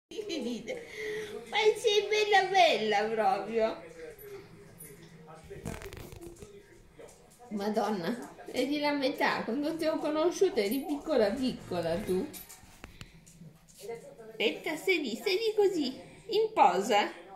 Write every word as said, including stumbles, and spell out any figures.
Dite, ma sei bella bella proprio. Madonna, vedi la metà, quando ti ho conosciuta eri piccola piccola tu. Aspetta, sedi, sedi così, in posa.